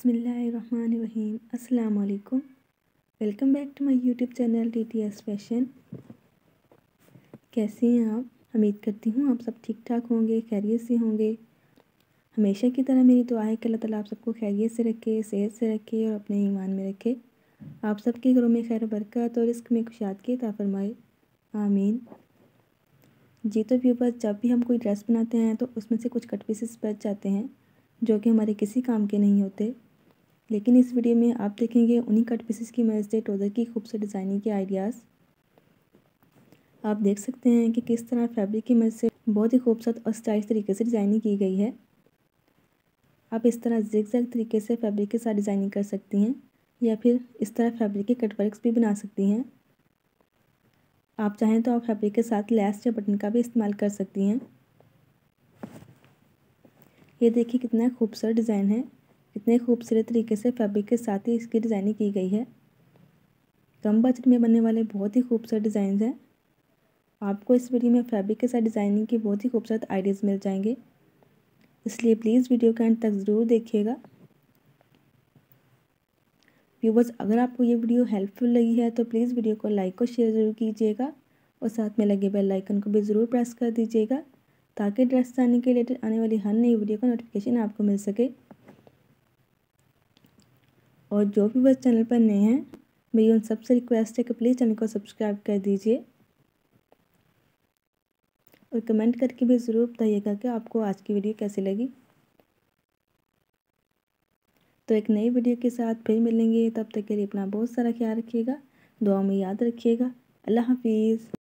बिस्मिल्लाहिर्रहमानिर्रहीम। अस्सलाम वालेकुम। Welcome back to my YouTube channel TTS fashion. कैसे हैं आप? उम्मीद करती हूँ आप सब ठीक ठाक होंगे, खैरियत से होंगे। हमेशा की तरह मेरी दुआ है कि अल्लाह ताला आप सबको खैरियत से रखे, सेहत से रखे और अपने ईमान में रखे। आप सबके घरों में खैर बरकत और रिस्क में कुशादगी अता फरमाए, आमीन। जी तो व्यूअर्स, जब भी हम कोई ड्रेस बनाते हैं तो उसमें से कुछ कट पीसेस बच जाते हैं जो कि हमारे किसी काम के नहीं होते। लेकिन इस वीडियो में आप देखेंगे उन्हीं कट पीसेस की मदद से ट्राउज़र की खूबसूरत डिज़ाइनिंग के आइडियाज़। आप देख सकते हैं कि किस तरह फैब्रिक की मदद से बहुत ही खूबसूरत और स्टाइलिश तरीके से डिज़ाइनिंग की गई है। आप इस तरह ज़िग-ज़ैग तरीके से फैब्रिक के साथ डिज़ाइनिंग कर सकती हैं या फिर इस तरह फैब्रिक के कट वर्क्स भी बना सकती हैं। आप चाहें तो आप फैब्रिक के साथ लैस या बटन का भी इस्तेमाल कर सकती हैं। ये देखिए कितना खूबसूरत डिज़ाइन है, कितने खूबसूरत तरीके से फैब्रिक के साथ ही इसकी डिज़ाइनिंग की गई है। कम बजट में बनने वाले बहुत ही खूबसूरत डिज़ाइन हैं। आपको इस वीडियो में फैब्रिक के साथ डिज़ाइनिंग के बहुत ही खूबसूरत आइडियाज़ मिल जाएंगे, इसलिए प्लीज़ वीडियो के अंत तक ज़रूर देखिएगा। व्यूअर्स, अगर आपको ये वीडियो हेल्पफुल लगी है तो प्लीज़ वीडियो को लाइक और शेयर ज़रूर कीजिएगा और साथ में लगे बेल आइकन को भी ज़रूर प्रेस कर दीजिएगा ताकि ड्रेस डिज़ाइनिंग के रिलेटेड आने वाली हर नई वीडियो का नोटिफिकेशन आपको मिल सके। और जो भी बस चैनल पर नए हैं, मेरी उन सबसे रिक्वेस्ट है कि प्लीज़ चैनल को सब्सक्राइब कर दीजिए और कमेंट करके भी ज़रूर बताइएगा कि आपको आज की वीडियो कैसी लगी। तो एक नई वीडियो के साथ फिर मिलेंगे, तब तक के लिए अपना बहुत सारा ख्याल रखिएगा, दुआ में याद रखिएगा। अल्लाह हाफिज़।